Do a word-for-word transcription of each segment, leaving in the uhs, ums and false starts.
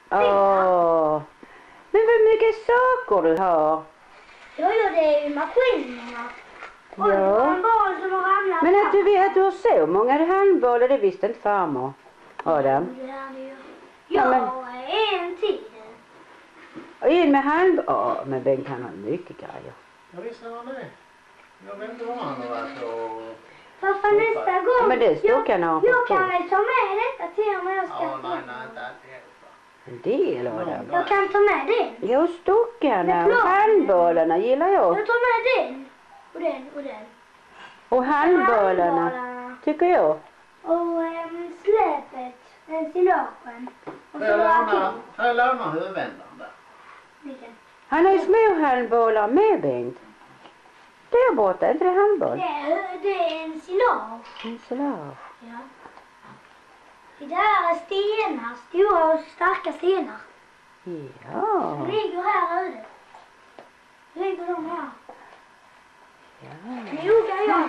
Åh. Men vad mycket saker du har. Ja, ja, det är ju maskinerna. Och Ja. det var en barn som har ramlat. Men att du vet att du har så många handbollar, det visste inte farmor. Adam. Ja, det är ju. Ja, Ja, men- en till. Och in med handboll. Ja, men Bengt kan ha mycket grejer. Jag visste vad det är. Jag vet inte vad han har varit och... Varför nästa gång? Ja, men det står jag, kan ha jag på. kan väl ta med detta till om jag ska Ja, få. nej, nej, inte alltihop. En del Adam. Jag kan ta med den. Jo, stockarna Men och klart. handbollarna gillar jag. Jag tar med den. Och den och den. Och handbollarna Handbollarna. tycker jag. Och um, släpet. Ensilagen. Och Får så jag var låna, får jag låna huvudvändaren där? vilken? Han har ju små handbollar med Bengt. Där borta, är inte det handboll? Det är, det är ensilage. Ensilage. Ja. Det där är stenar. Stora och starka stenar. Ja. De ligger här ute. Ligger de här. Ja. Noga ja.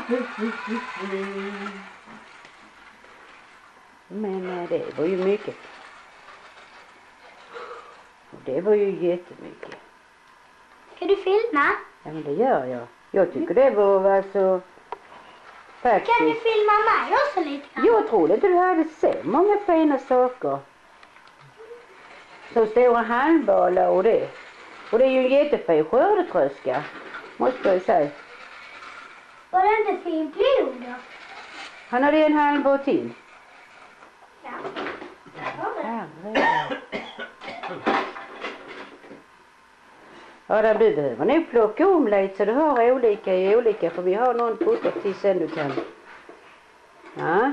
Men eh, det var ju mycket. Och det var ju jättemycket. Ska du filma? Ja, men det gör jag. Jag tycker det var alltså faktiskt. Kan du filma mig också lite grann? Jag trodde inte du hade så många fina saker. Så stora handbollar och det. Och det är ju en jättefin skördetröska. Måste jag säga. Var det inte fint blod då? Han hade en handboll till. Ja. Där var det. Herre. Adam, du behöver nog plocka om lite så du har olika i olika. För vi har någon puttar till sen du kan. Ja.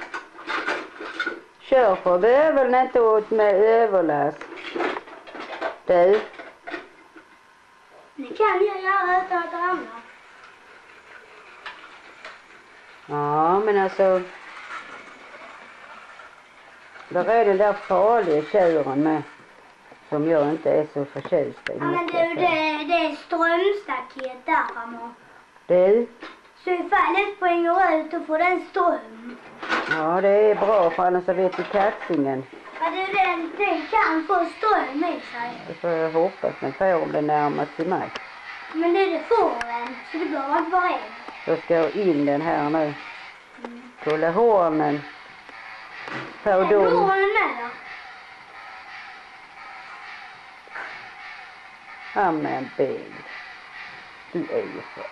Kör för behöver inte åt med överlast. Du. Det kan jag göra utan att ramla. Ja, men alltså. Där är den där farliga tjuren med. Som jag inte är så förtjust i. Ja men du, det, det är strömstaket där framme. Du. Så ifall det springer ut och får den ström. Ja, det är bra för annars så vet du kaxingen. Ja du, den, den kan få ström i sig. Det får jag hoppas den får om den närmar till mig. Men det, det får den. Så det behöver inte vara en. Då ska jag in den här nu. Kolla hornen. På Den går dem. den med då. Ja men Bengt. Du är ju för.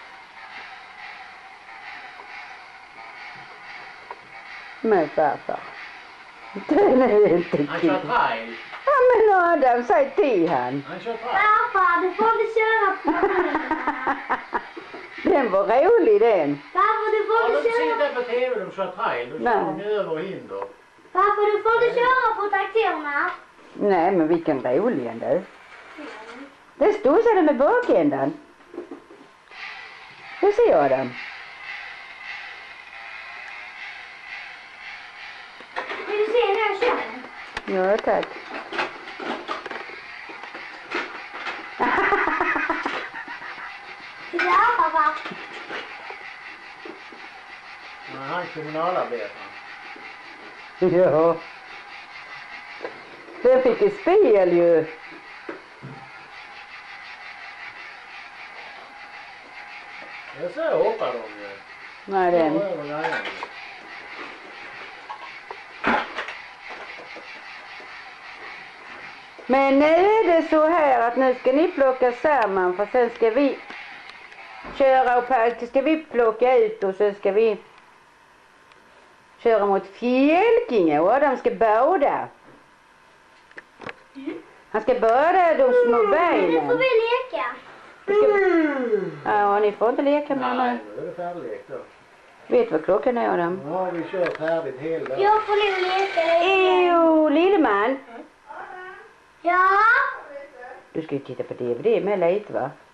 Men farfar. Den är inte Han kul. kör trail. Ja men Adam, säg till han. Han kör trail. Farfar, du får inte köra på maskinerna. Den var rolig den. Farfar, du får Ja, de inte köra. sitter på tv, de kör trail. Då Nej. kör de över hinder. Farfar, du får inte köra på traktorerna. Nej men vilken rolig ändå. Den studsade med bakändan. Det ser jag den. Vill du se när jag kör den? Ja tack. Det där pappa. Men han är kommunalarbetare. Ja. Den fick ett spel ju. Jag så hoppar de ju. Nej den. Ja, över grejerna. Men nu är det så här att nu ska ni plocka samman för sen ska vi köra och packa, ska vi plocka ut och sen ska vi köra mot Fjälkinge och Adam ska bada. Han ska bada de små Nu får benen. vi leka. Det ska... Ja, ni får inte leka med Nej, mig. nu är det färdiglekt då. Vet vad klockan är Adam? Ja, vi kör färdigt hela dagen. Jag får nog leka lite. Jo, lilleman. Ja. Du ska ju titta på D V D med lite va?